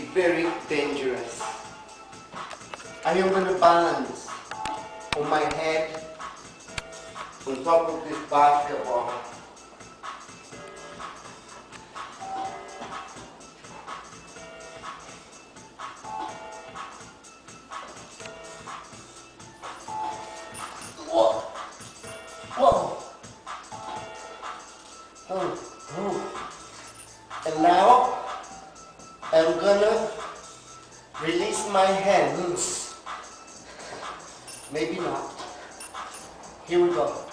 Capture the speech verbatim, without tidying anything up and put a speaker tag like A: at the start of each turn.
A: very dangerous. I am going to balance on my head on top of this basketball. Whoa! Whoa! Oh, oh. And now I'm gonna release my hands. Maybe not. Here we go.